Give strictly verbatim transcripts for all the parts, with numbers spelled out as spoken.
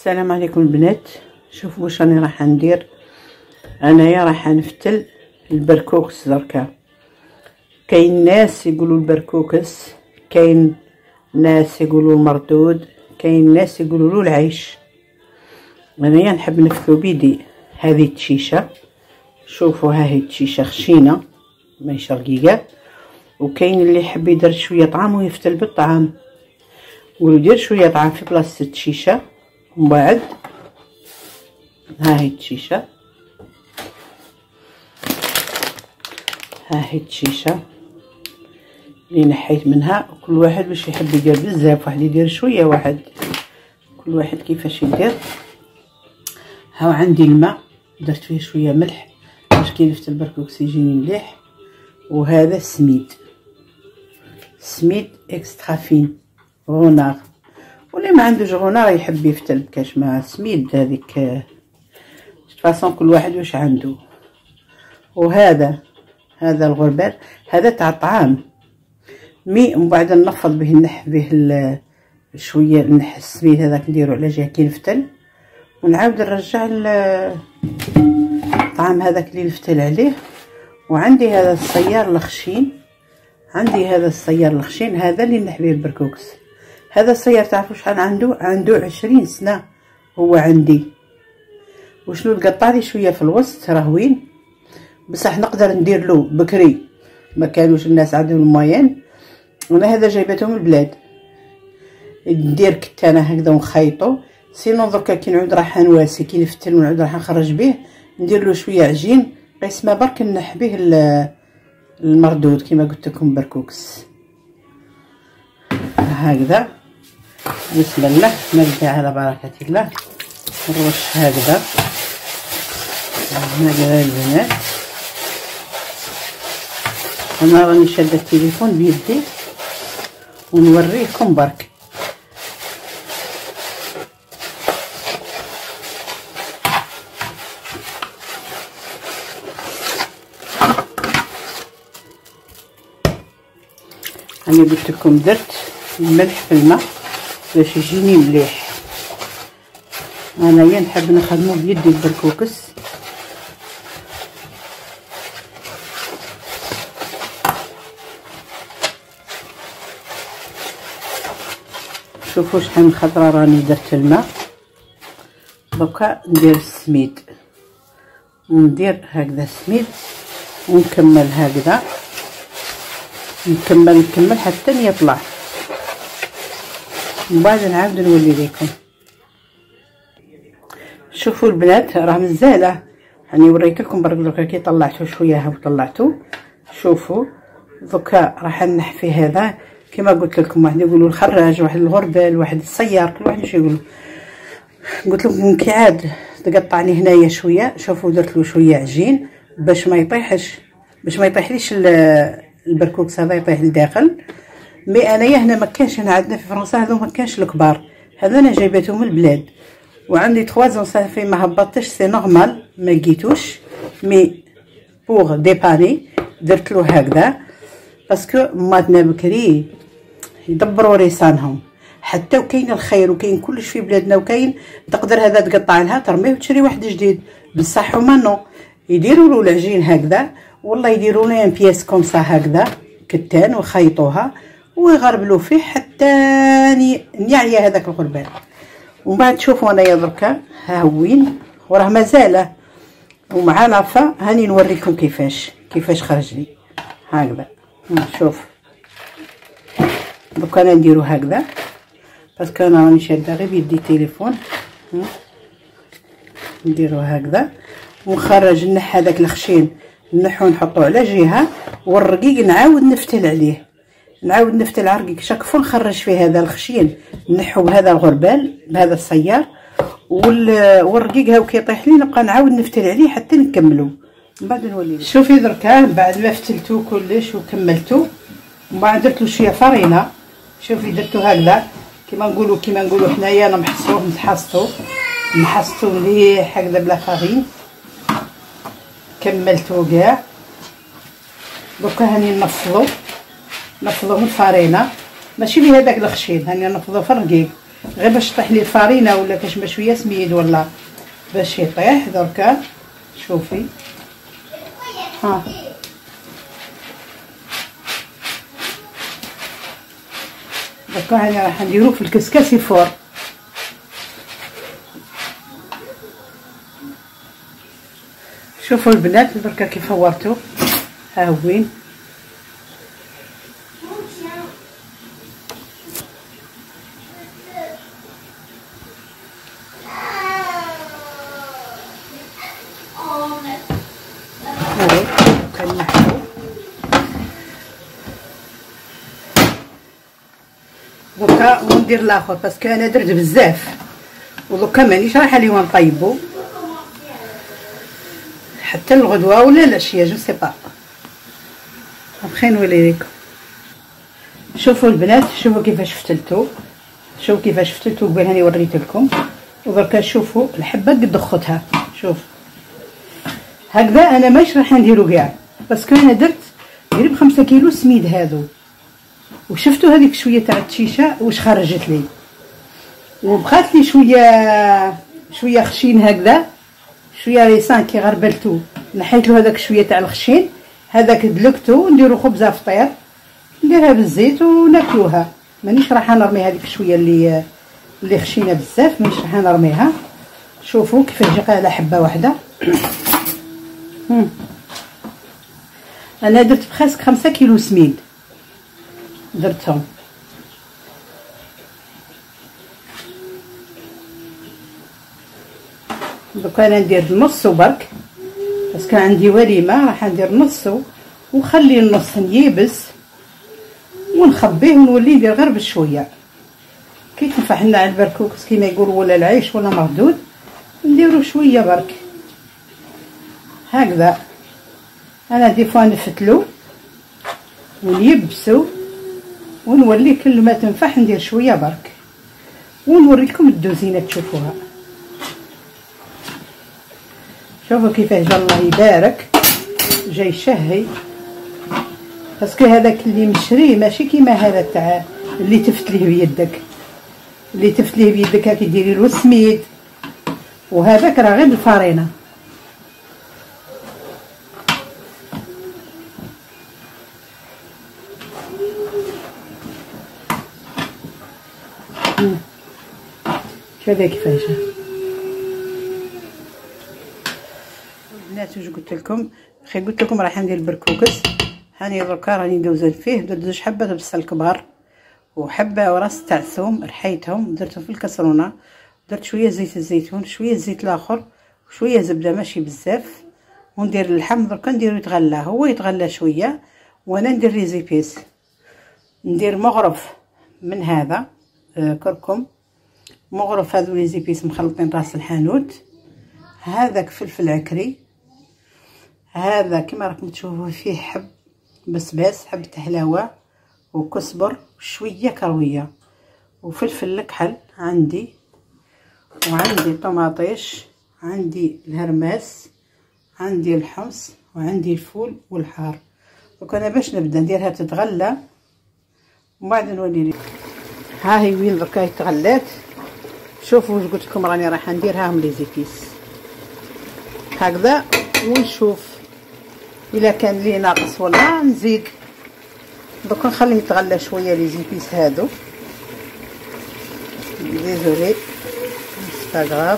السلام عليكم البنات. شوفوا واش راني راح ندير. انايا راح نفتل البركوكس دركا. كاين ناس يقولوا البركوكس، كاين ناس يقولوا المردود، كاين ناس يقولوا له العيش. انايا نحب نفتلو بيدي. هذه التشيشه، شوفوا ها هي التشيشه خشينه ماشي رقيقه، وكاين اللي يحب يدير شويه طعام ويفتل بالطعام، ويدير شويه طعام في بلاصه التشيشه. ومن بعد ها هي التشيشه، ها هي التشيشه اللي نحيت منها. كل واحد باش يحب يدير بزاف، واحد يدير شويه، واحد كل واحد كيفاش يدير. ها عندي الماء درت فيه شويه ملح باش كي نفتل البركوكس يجيني مليح. وهذا السميد، سميد اكسترا فين غونار، واللي ما عندوش غونار يحب يفتل بكاش مع سميد هذيك فاصون كل واحد واش عنده. وهذا هذا الغربال هذا تاع الطعام مي، ومن بعد نفض به نح به شويه نح السميد هذاك نديرو على جهه كي نفتل، ونعاود نرجع الطعام هذاك اللي نفتل عليه. وعندي هذا الصيار الخشين، عندي هذا الصيار الخشين هذا اللي نح به البركوكس. هذا الصيار تعرفوا شحال عنده؟ عنده عشرين سنه هو عندي. وشنو تقطع لي شويه في الوسط راه وين، بصح نقدر ندير له بكري ما كانوش الناس عندهم الموين. وانا هذا جايبته من البلاد، ندير كتانه هكذا ونخيطو. سينو دركا كي نعود راح نواسي كي نفتل ونعود راح نخرج به، ندير له شويه عجين قسمه برك نح به المردود كما قلت لكم بركوكس هكذا. بسم الله نبدا على بركه الله. نرش هكذا هكذا البنات. انا راني شاده التليفون بيدي ونوريكم برك. انا قلت لكم درت الملح في الماء باش يجيني مليح. انايا نحب نخدمو بيدي البركوكس. شوفوا شحال من خطره راني درت الماء. دوكا ندير السميد وندير هكذا السميد ونكمل هكذا، نكمل نكمل حتى يطلع. من بعد نعاود نولي لكم. شوفوا البنات راه مزاله، راني وريت لكم برك دوكا كي طلعته شويه ها وطلعته. شوفوا دوكا راح نح في هذا كما قلت لكم. واحد يقولوا الخراج، واحد الغربال، واحد الصيار، كل واحد واش يقولوا. قلت لكم كي عاد تقطعني هنايا شويه. شوفوا درت له شويه عجين باش ما يطيحش، باش ما يطيحليش البركوكس هذا يطيح لداخل. مي انايا هنا ما كانش، هنا عندنا في فرنسا هذو ما كانش الكبار، هذا انا جايبته من البلاد. وعندي ثلاثة صافي ما هبطتش، سي نورمال ما لقيتوش. مي بوغ ديباني درت له هكذا باسكو ماتنا بكري يدبروا ريسانهم. حتى وكاين الخير وكاين كلش في بلادنا، وكاين تقدر هذا تقطع لها ترميه وتشري واحد جديد. بصح هما نو يديروا له العجين هكذا، والله يديروا له بياس كومسا هكذا كتان ويخيطوها ويغربلوا فيه حتى نيعيا هذاك الغربال. ومن بعد شوفوا انايا دركا ها وين وراه مازال ومع لافا. هاني نوريكم كيفاش كيفاش خرج لي هكذا. شوف دوكا انا نديرو هكذا باسكو انا راني شاده غير بيدي التليفون. نديرو هكذا ونخرج نح هذاك الخشين نحو نحطو على جهه، والرقيق نعاود نفتل عليه، نعاود نفتل على الرقيق شاك نخرج فيه هذا الخشين نحو بهذا الغربال بهذا الصيار، والرقيق هاو كيطيح لي نبقى نعاود نفتل عليه حتى نكملو. من بعد نولي. شوفي دركا بعد ما فتلتو كلش وكملتو، من بعد درت له شويه فرينه. شوفي درتو هكذا كيما نقولوا كيما نقولوا حنايا انا محصوه نحصتو نحصتو مليح هكذا بلا فارين. كملتو كاع. دوكا هاني نفضو نفضو من الفرينه ماشي بهذاك الخشين، هاني نفضو في الرقيق غير باش تطيح لي الفارينه ولا كاش شويه سميد ولا باش يطيح. دركا شوفي ها دركا هاني راح نديرو في الكسكسي فور. شوفوا البنات دركا كيف فورتو، ها هو وين كنحكو. دوكا وندير الاخر باسكو انا درت بزاف ودوكا مانيش رايحه اليوم نطيبو حتى الغدوه ولا العشيه جو سي با. ابخي نولي لكم. شوفوا البنات شوفوا كيفاش فتلتو، شوفوا كيفاش فتلتو قبل هاني وريت لكم. ودركا شوفوا الحبه قد خدتها. شوف هكذا انا ماش راح نديرو كاع باسكو انا درت قريب خمسة كيلو سميد هادو. وشفتوا هذيك شويه تاع التشيشه واش خرجت لي، وبقات لي شويه شويه خشين هكذا شويه ريسان كي غربلتو نحيت له هذاك شويه تاع الخشين هذاك دلكتو نديرو خبزه فطير نديرها بالزيت وناكلوها. مانيش راح نرمي هذيك شويه اللي اللي خشينه بزاف مانيش راح نرميها. شوفوا كيفاش جا على حبه واحده. انا درت بخاسك خمسة كيلو سميد درتهم. دوكا انا ندير نص برك باسكو عندي وليمه راح ندير نص ونخلي النص ييبس ونخبيه ونولي ندير غير بشويه كي تنفع لنا على البركوكس كيما يقولوا ولا العيش ولا مردود نديرو شويه برك هكذا. انا دي فوا نفتلو ونيبسو ونولي كل ما تنفع ندير شويه برك ونوريكم الدوزينه تشوفوها. شوفوا كيفاش جا الله يبارك جاي شهي باسكو هذاك اللي مشري ماشي كيما هذا تاع اللي تفتليه بيدك. اللي تفتليه بيدك هاكي ديري له سميد وهذاك راه غير الفارينه. شوفي كيفاش البنات. واش قلت لكم؟ خي قلت لكم راح ندير البركوكس. هاني دركا راني ندوزن فيه. درت زوج حبات بصل كبار وحبه وراس تاع ثوم رحيتهم درتهم في الكسرونه. درت شويه زيت الزيتون شويه الزيت الاخر وشويه زبده ماشي بزاف وندير اللحم. دركا نديرو يتغلى هو يتغلى شويه وانا ندير لي زيبيس. ندير مغرف من هذا آه كركم مغرف هذو لي زيبيس مخلطين راس الحانوت. هذاك فلفل عكري هذا كما راكم تشوفوا فيه حب بسباس حبة حلاوة وكزبر وشوية كروية وفلفل الكحل عندي وعندي طماطيش عندي الهرماس عندي الحمص وعندي الفول والحار. دونك انا باش نبدا نديرها تتغلى ومن بعد نولي لكم. ها هي وين دركا تغلات. شوفوا واش قلت لكم راني راح نديرها هم لي زيبيس هكذا ونشوف الا كان لي ناقص ولا نزيد. دوك نخليه يتغلى شويه لي زيبيس هادو. ديزولي انستغرام.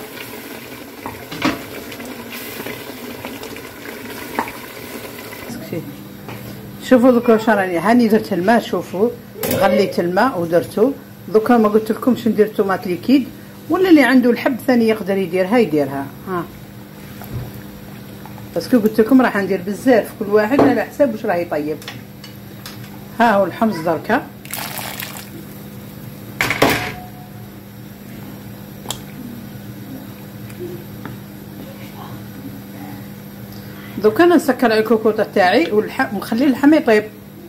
شوفوا دوك واش راني هاني درت الماء. شوفوا غليت الماء ودرتو. دوكا ما قلت لكمش ندير طوماط ليكيد ولا اللي عنده الحب ثاني يقدر يديرها يديرها. ها باسكو قلت لكم راح ندير بزاف كل واحد على حساب واش راه يطيب. ها هو الحمص دركا دوكا انا نسكر على الكوكوطه تاعي واللحم ونخلي اللحم يطيب.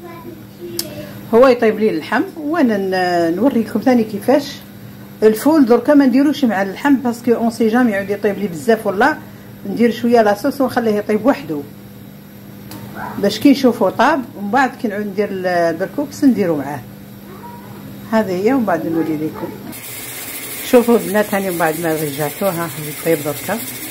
هو يطيب لي اللحم وانا نوريكم ثاني كيفاش الفول. دركا ما نديروش مع اللحم باسكو اون سي جام يعود يطيب لي بزاف ولا ندير شويه لاصوص ونخليه يطيب وحده باش كي نشوفو طاب ومن بعد كي نعود ندير البركوكس نديرو معاه. هذه هي ومن بعد نولي لكم. شوفوا البنات هاني من بعد ما رجعتوها يطيب دركا.